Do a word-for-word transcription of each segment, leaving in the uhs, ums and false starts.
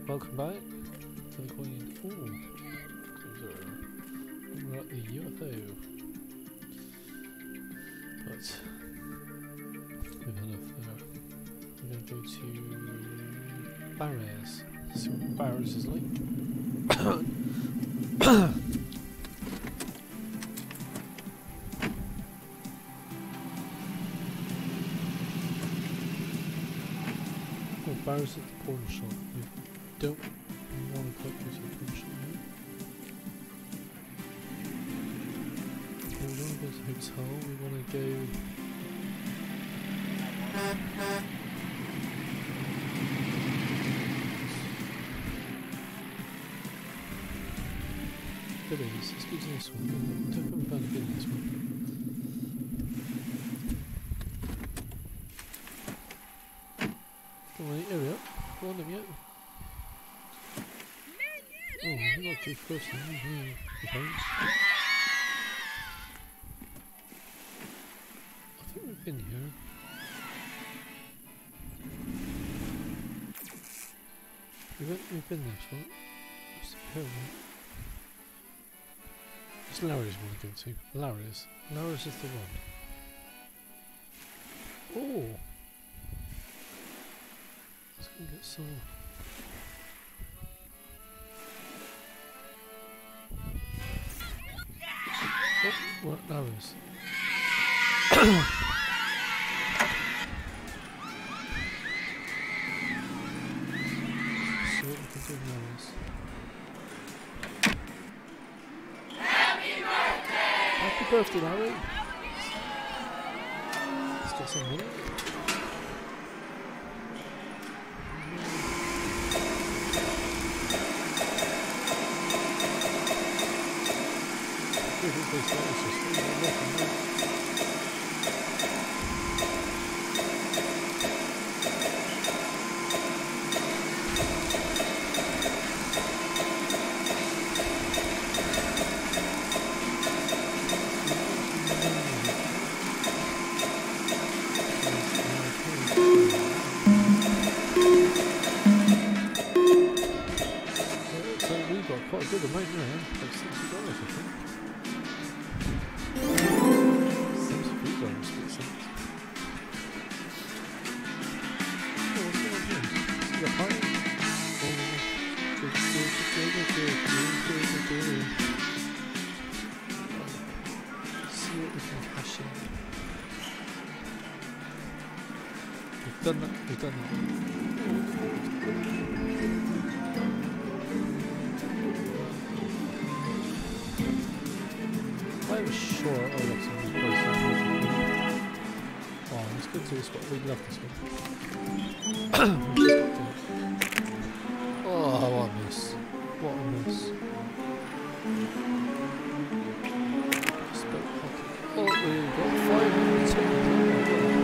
welcome back to the Queen. Ooh, we're at the U F O. But we've had enough there. We're going to go to Barrows. See what Barrows is like. Oh, Barrows at the pawn shop. We don't want to quite go to the pawn shop now. We want to go to the hotel. We want to go. Biddies, let's go to this one. Don't think we've found a bid in this one. Come on, hurry up. Go on them yet. Oh, you got to go first then. Yeah, thanks. I think we've been here. We've been, we've been this, right? What's the pyramid? It's Larry's we want to go to. Larry's. Larry's is the one. Oh! Let's go get some. Oh, what? Larry's. See what we can do with Larry's. Happy birthday, Larry! Let's get some money. Quite a good amount now, like sixty dollars I think. Seventy-three dollars makes sense. Oh, what's going on here? Is it a party? See what we can cash in. We've done that, we've done that. I was sure I would have some of these places. Oh, let's go to this one. We love this one. Oh, what a miss. What a miss. Oh, we've got five hundred seconds.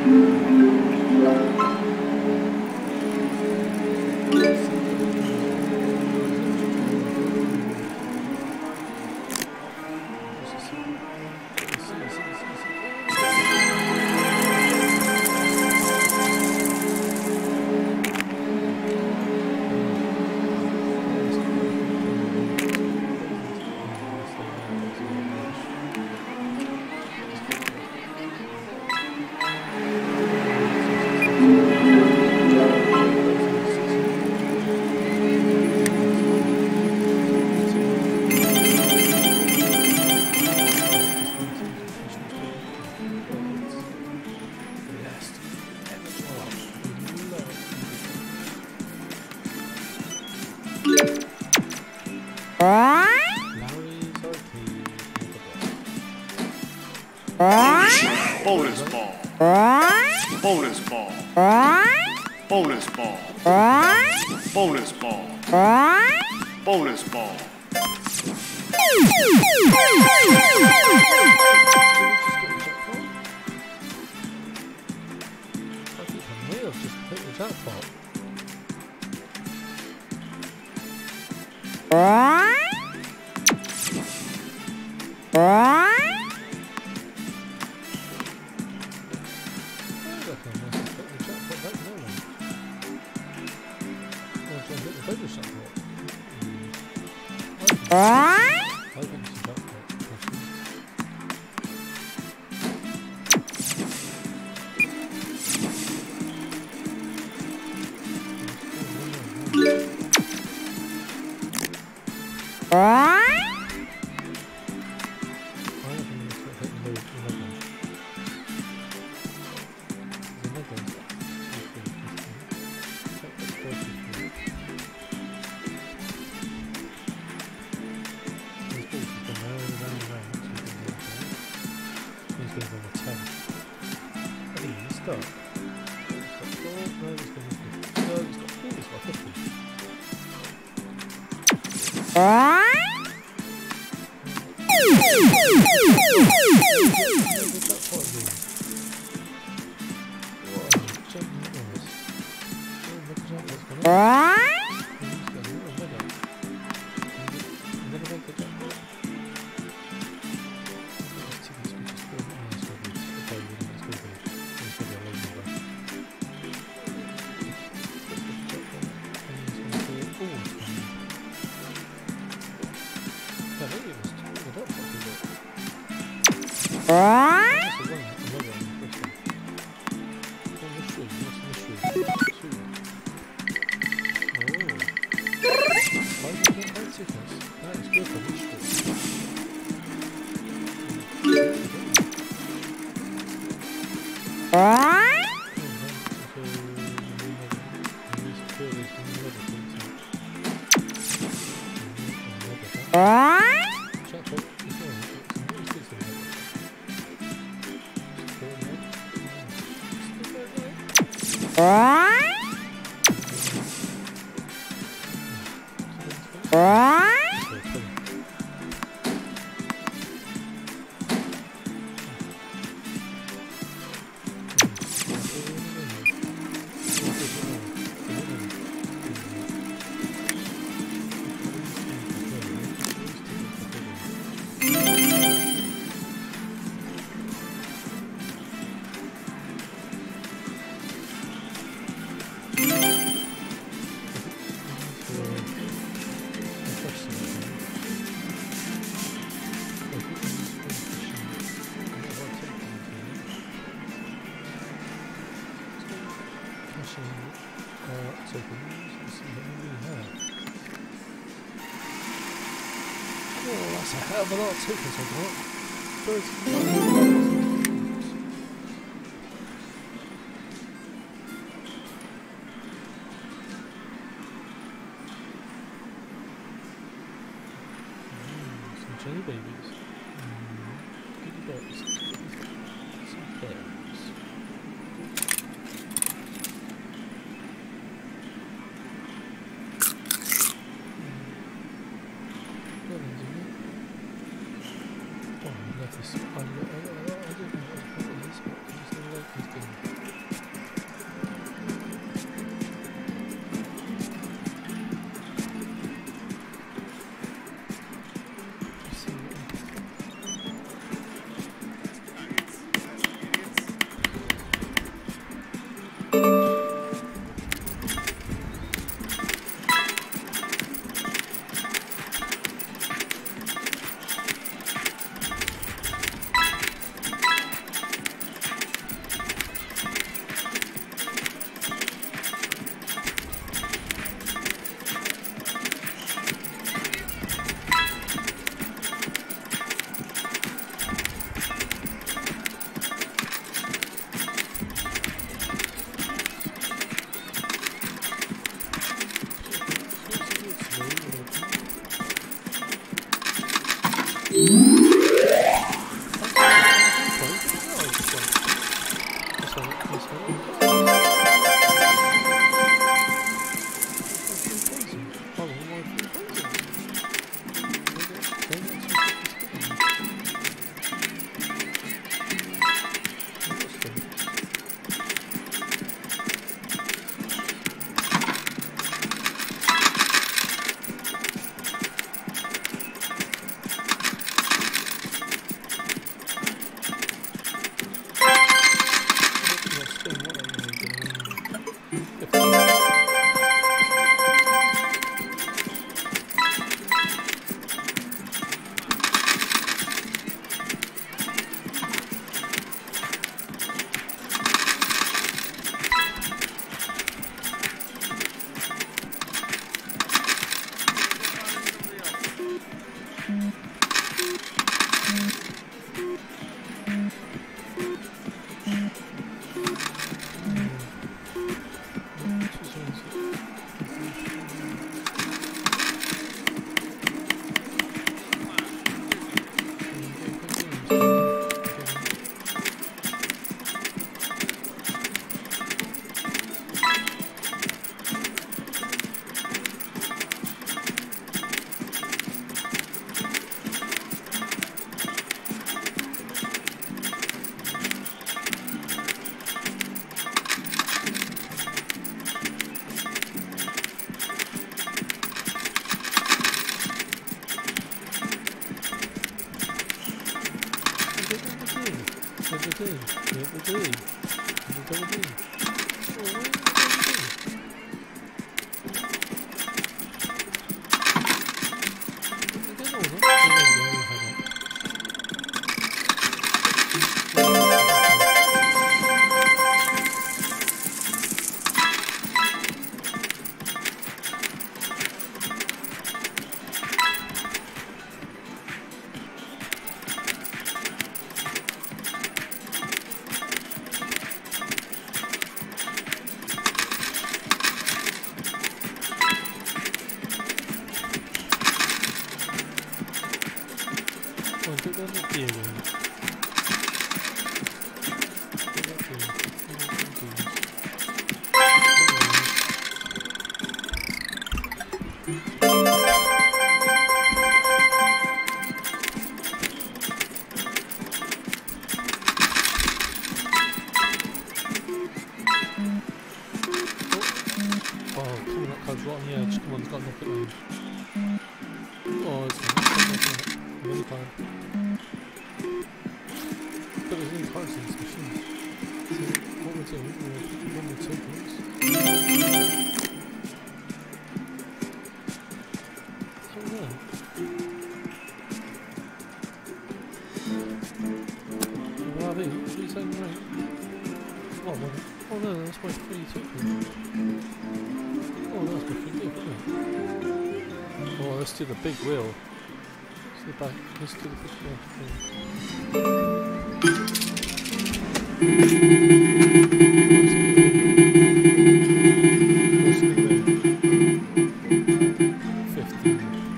Bonus ball. Bonus ball. Bonus ball. Bonus ball. Bonus ball. I think I may have just hit the jackpot. That's a hell of a lot of tickets I got. Mm, some jelly babies. Mm, goody berries. Some berries. This, I, I, I, I don't know what this, but I just don't like this thing. double D. Double D. The big wheel. Let's do the back. Let's do the big wheel. Fifteen.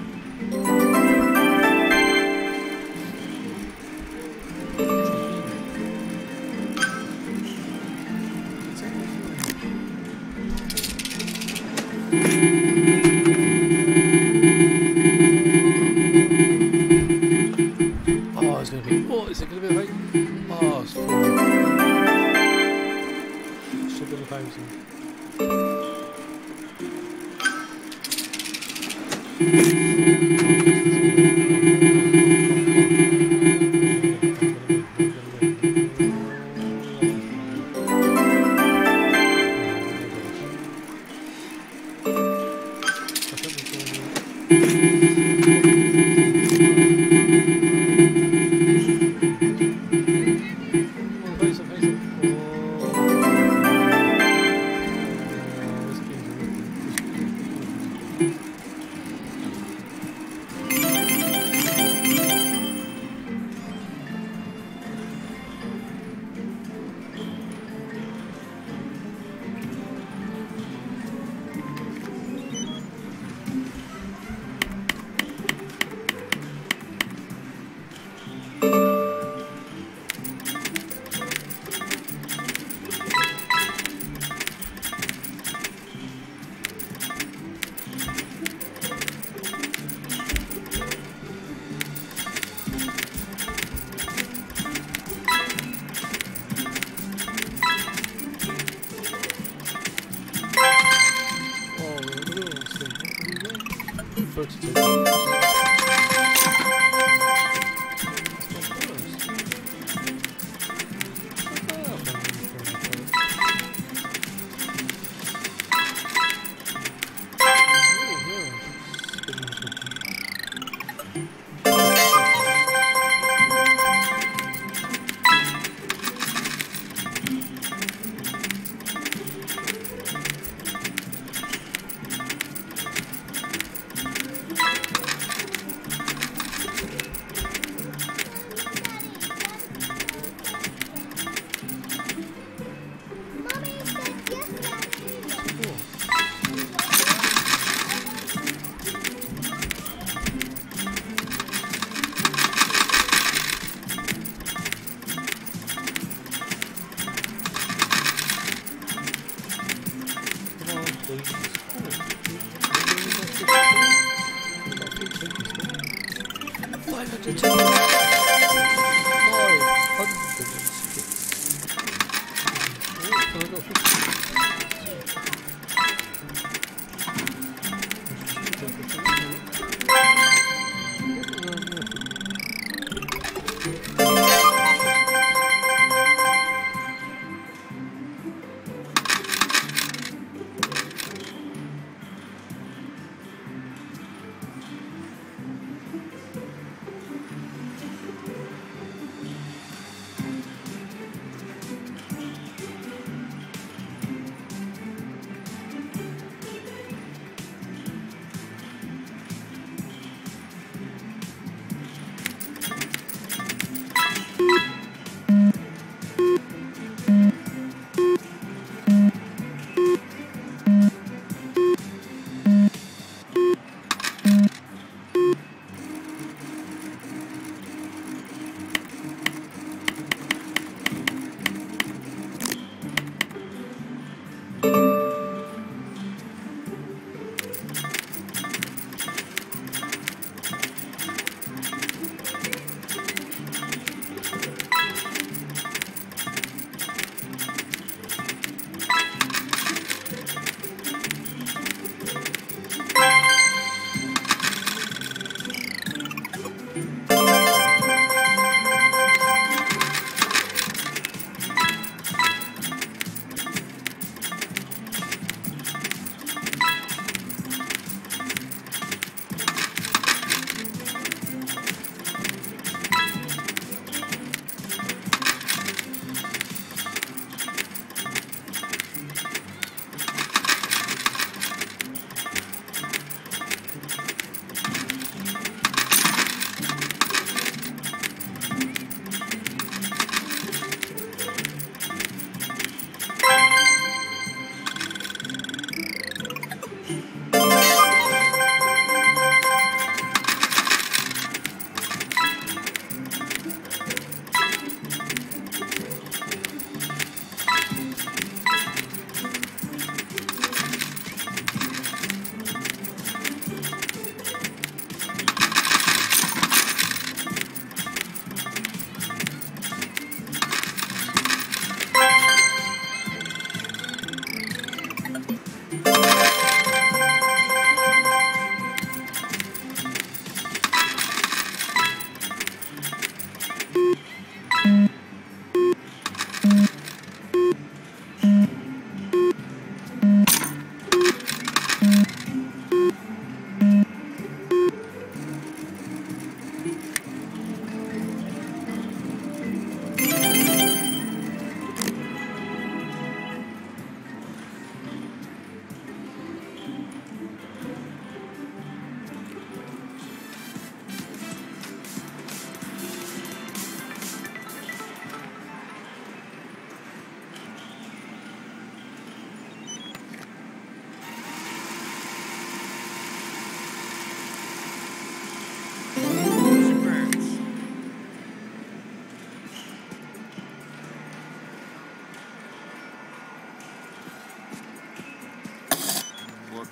Is it going to be like? Oh, it's four. Should be a thousand.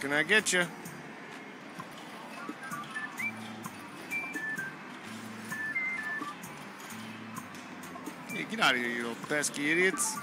can I get you? Hey, get out of here, you little pesky idiots.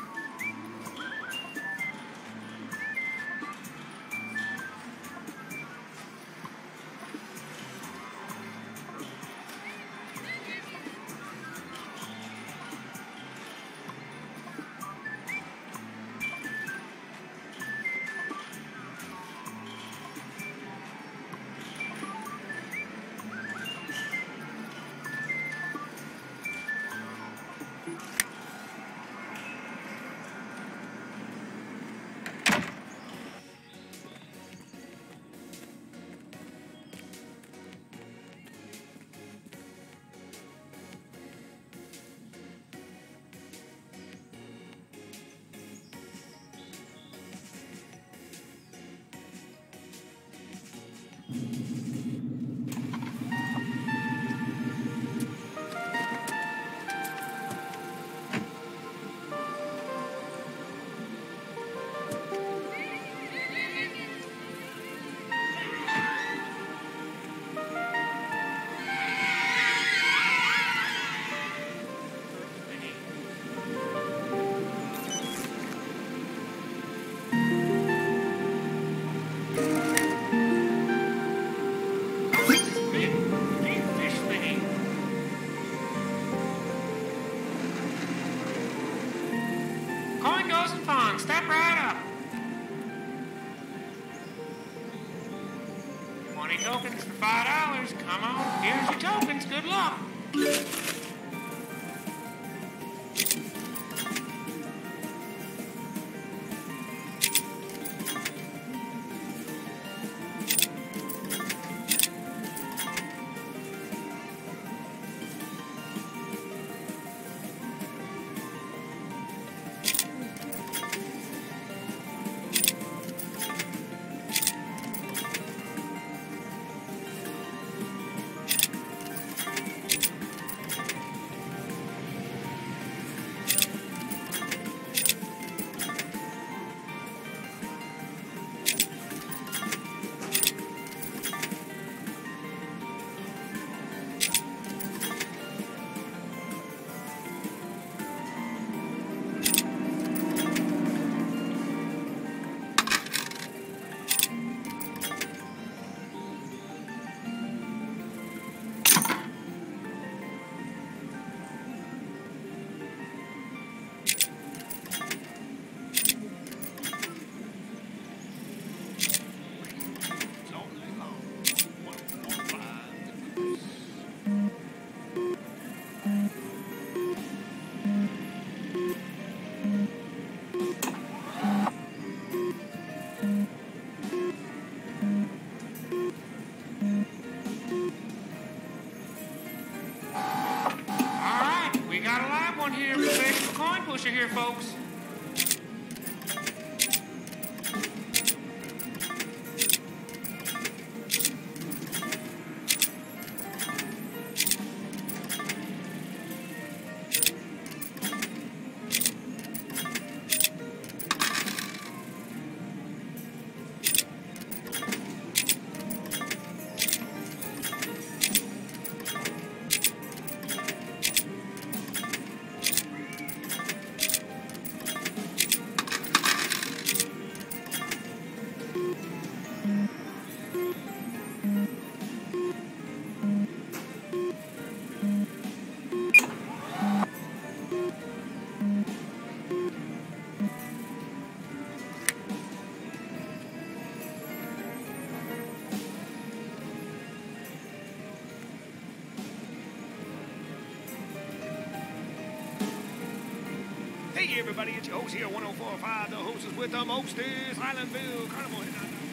Step right up. twenty tokens for five dollars. Come on, here's your tokens. Good luck. Here, professional coin pusher here, folks. Hey everybody, it's your host here, one oh four point five, the host is with them, Oaksters, Highlandville, Carnival.